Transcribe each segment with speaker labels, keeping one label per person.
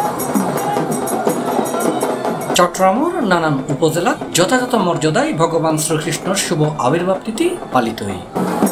Speaker 1: চট্টগ্রামের নানান উপজেলা যথাযথ মর্যাদায় ভগবান শ্রীকৃষ্ণের শুভ আবির্ভাব তিথি পালিত হয়।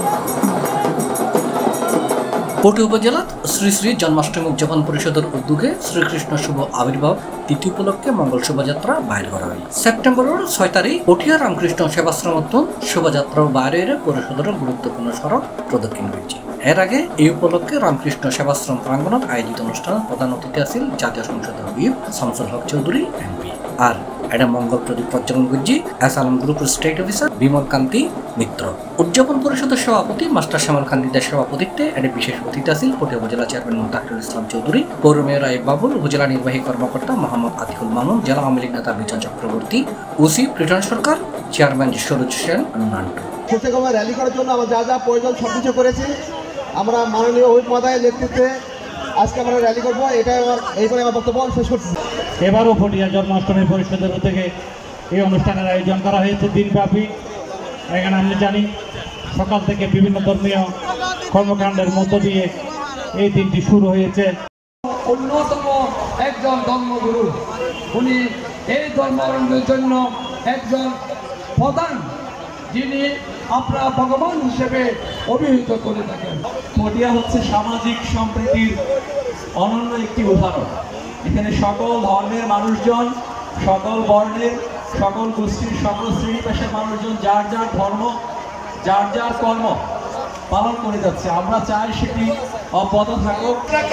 Speaker 1: পটুয়া উপজেলাত শ্রী শ্রী জন্মাষ্টমী উদযাপন পরিষদের উদ্যোগে শ্রীকৃষ্ণ শুভ আবির্ভাব তিথি উপলক্ষে মঙ্গল শোভাযাত্রা বাইর করা হয়। সেপ্টেম্বরের 6 তারিখ পটিয়া রামকৃষ্ণ সেবাশ্রমোত্তন শোভাযাত্রা বাইরের পরিষদের গুরুত্বপূর্ণ সড়ক প্রদক্ষিণ হয়েছে। এর আগে এই উপলক্ষে রামকৃষ্ণ সেবাশ্রম প্রাঙ্গণত আয়োজিত অনুষ্ঠানে প্রধান অতিথি আছেন জাতীয় সংসদের হুইপ শামসুল হক চৌধুরী এমপি। আর এটা মঙ্গল প্রদীপ প্রজ্বলন করছি আসালাম গ্রুপের স্টেট অফিসার বিমল কান্তি মিত্র। উদযাপন পরিষদের সভাপতি মাস্টার শ্যামল কান্তিদের সভাপতিত্বে এটা বিশেষ অতিথি আছেন পটিয়া উপজেলা চেয়ারম্যান মোতাহারুল ইসলাম চৌধুরী, পৌর মেয়র আইব বাবুল, উপজেলা নির্বাহী কর্মকর্তা মোহাম্মদ আতিকুল মামুন, জেলা আওয়ামী লীগ নেতা Bijon Chakraborty, OC Priton Sarkar, chairman Saroj Sen, Nantu.
Speaker 2: Rally করার জন্য আমরা যা যা প্রয়োজন সবকিছু করেছি। আমরা মাননীয় হুইপ মহোদয়ের নেতৃত্বে আজকে আমরা র্যালি করবো। এইবারে আমার বক্তব্য শেষ করছি।
Speaker 3: এবারও পটিয়া জন্মাষ্টমী পরিষদের উদ্যোগে এই অনুষ্ঠানের আয়োজন করা হয়েছে দিনব্যাপী। এখানে আমি জানি সকাল থেকে বিভিন্ন ধর্মীয় কর্মকাণ্ডের মধ্য দিয়ে এই দিনটি শুরু হয়েছে।
Speaker 4: অন্যতম একজন ধর্মগুরু, উনি এই ধর্মের জন্য একজন প্রধান, যিনি আপনার ভগবান হিসেবে অভিহিত করে থাকেন।
Speaker 5: পটিয়া হচ্ছে সামাজিক সম্প্রীতির অনন্য একটি উদাহরণ। এখানে সকল ধর্মের মানুষজন, সকল বর্ণের, সকল গোষ্ঠীর, সকল শ্রেণী পেশার মানুষজন যার যার ধর্ম, যার যার কর্ম পালন করে যাচ্ছে। আমরা চাই সেটি অব্যাহত থাকুক।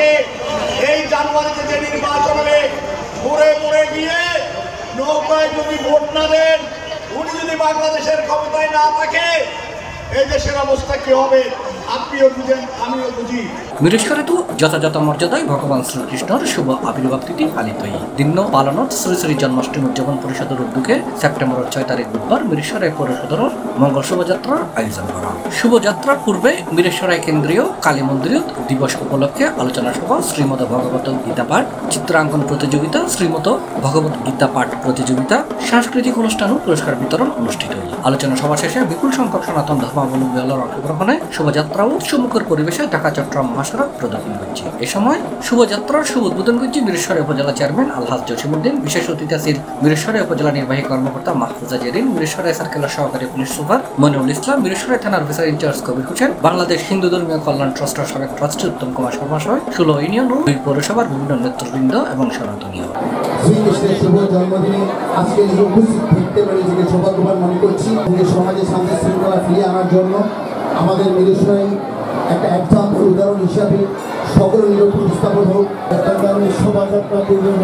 Speaker 6: এই জানুয়ারিতে যে নির্বাচন হবে, ঘুরে ঘুরে গিয়ে নৌকায় যদি ভোট না দেন, উনি যদি বাংলাদেশের ক্ষমতায় না থাকে, এই দেশের অবস্থা কি হবে আপনিও বুঝেন, আমিও বুঝি।
Speaker 1: মিরেশ্বরেতো যথাযথ মর্যাদায় ভগবান শ্রীকৃষ্ণের শুভ আবির্ভাব তিথি পালিত হয়। দিন পালনত শ্রী শ্রী জন্মাষ্টমী উদযাপন পরিষদের উদ্যোগে সেপ্টেম্বরের 6 তারিখ বুধবার মিরেশ্বরে পরিষদের মঙ্গল শোভাযাত্রার আয়োজন করা হয়। শোভাযাত্রার পূর্বে মিরেশ্বরায় কেন্দ্রীয় কালী মন্দির দিবস উপলক্ষে আলোচনা সভা, শ্রীমদ ভগবত গীতা পাঠ, চিত্রাঙ্কন প্রতিযোগিতা, শ্রীমদ ভগবত গীতা পাঠ প্রতিযোগিতা, সাংস্কৃতিক অনুষ্ঠান ও পুরস্কার বিতরণ অনুষ্ঠিত হয়। আলোচনা সভা শেষে বিপুল সংখ্যক সনাতন ধর্মাবলম্বী অংশগ্রহণে শোভাযাত্রা ও উৎসবমুখর পরিবেশে ঢাকা চট্টগ্রাম মহাসড়ক প্রদক্ষিণ করছে। এ সময় শোভাযাত্রার শুভ উদ্বোধন করছে মিরেশ্বর উপজেলা চেয়ারম্যান আলহাজ জসিমউদ্দিন, বিশেষ অতিথি আছেন মিরেশ্বর উপজেলা নির্বাহী কর্মকর্তা মাহফুজা জেরিন, মিরেশ্বর সার্কেলের সহকারী পুলিশ সুপার মনিরুল ইসলাম, মিরেশ্বর থানার অফিসার ইনচার্জ কবির হোসেন, বাংলাদেশ হিন্দু ধর্মীয় কল্যাণ ট্রাস্টের সাবেক ট্রাস্টি উত্তম কুমার শর্মা সহ 16 ইউনিয়ন ও 2 পৌরসভার বিভিন্ন নেতৃবৃন্দ এবং সনাতনীয়।
Speaker 2: শ্রীকৃষ্ণের শুভ জন্মদিনে আজকে উপস্থিত থাকতে পেরে নিজেকে সৌভাগ্যবান মনে করছি। সমাজে শান্তি শৃঙ্খলা ফিরিয়ে আনার জন্য আমাদের মিরেশ্বরে একটা এক্সাম্পল উদাহরণ হিসাবে সকল নিরূপণ স্থাপন হোক। শোভাযাত্রা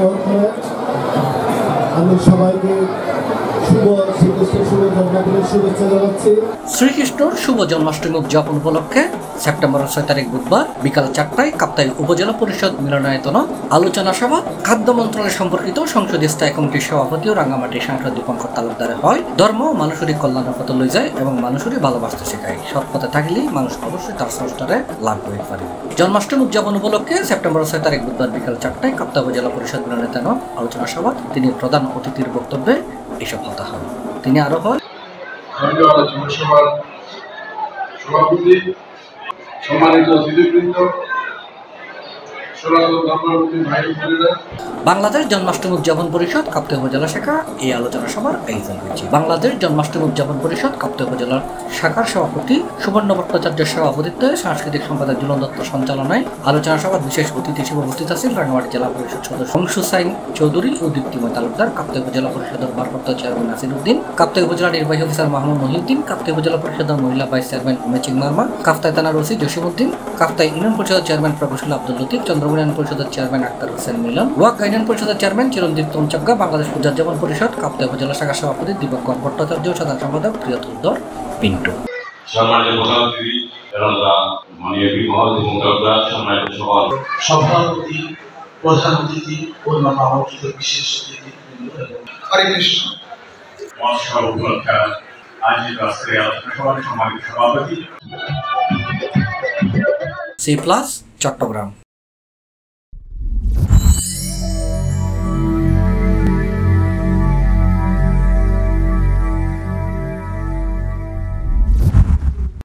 Speaker 2: আমি সবাইকে
Speaker 1: শ্রীকৃষ্ণর শুভ জন্মাষ্টমী উদযাপন উপলক্ষে সেপ্টেম্বরের 6 তারিখ বুধবার বিকাল 4টায় কাপ্তাই উপজেলা পরিষদ মিলনায়তন আলোচনা সভা খাদ্য মন্ত্রণালয় সম্পর্কিত সংসদীয় স্থায়ী কমিটির সভাপতি ও রাঙ্গামাটি সাংসদ দীপঙ্কর তালুকদারের হয়। ধর্ম মানুষেরই কল্যাণের পথে লই যায় এবং মানুষেরই ভালোবাসতে শেখায়। সৎ পথে থাকলেই মানুষ অবশ্যই তার স্রষ্টারে লাভ করতে পারে। জন্মাষ্টমী উদযাপন উপলক্ষে সেপ্টেম্বর 6 তারিখ বুধবার বিকাল 4টায় কাপ্তাই উপজেলা পরিষদ মিলনায়তন আলোচনা সভা তিনি প্রধান অতিথির বক্তব্যে এসব কথা হয়। তিনি আরো হয়
Speaker 7: সভাপতি, সম্মানিত অতিথিবৃন্দ,
Speaker 1: বাংলাদেশ জন্মাষ্টমী উদযাপন পরিষদ কাপ্তাই উপজেলা শাখা এই আলোচনা সভার আয়োজন করেছে। বাংলাদেশ জন্মাষ্টমী উদযাপন পরিষদ কাপ্তাই উপজেলা শাখার সভাপতি সুবর্ণ ভট্টাচার্যের সভাপতিত্বে সাংস্কৃতিক সম্পাদক জুলন দত্ত সঞ্চালনায় আলোচনা সভার বিশেষ অতিথি হিসেবে উপস্থিত আছেন রাঙ্গামাটি জেলা পরিষদ সদস্য অংশু সাইন চৌধুরী ও দীপ্তিময় তালুকদার, কাপ্তাই উপজেলা পরিষদের ভারপ্রাপ্ত চেয়ারম্যান নাসিরউদ্দিন, কাপ্তাই উপজেলা নির্বাহী অফিসার মাহমুদ মহিউদ্দিন, কাপ্তাই উপজেলা পরিষদের মহিলা ভাইস চেয়ারম্যান উমেচিং মার্মা, কাপ্তাই থানার ওসি জসিমউদ্দিন, কাপ্তাই ইউনিয়ন পরিষদের চেয়ারম্যান প্রকৌশলী আব্দুল লতিফ, চন্দ্রপুর ইউনিয়ন পরিষদের চেয়ারম্যান আক্তার হোসেন মিলন, ওয়াক ইউনিয়ন পরিষদের চেয়ারম্যান চিরঞ্জিত তমচগ্গা, বাংলাদেশ উদযাপন পরিষদ কাপ্তাই উপজেলা শাখার সভাপতি দীপঙ্কর ভট্টাচার্য, সাধারণ সম্পাদক প্রিয়তুদ্দর পিন্টু।
Speaker 6: সভাপতি, প্রধান অতিথি, অন্যান্য আমন্ত্রিত বিশেষ অতিথি, হরে কৃষ্ণ।
Speaker 7: মহাসড়ক উপলক্ষে আয়োজিত আজকের আলোচনা সভার সম্মানিত সভাপতি
Speaker 1: C+ চট্টগ্রাম।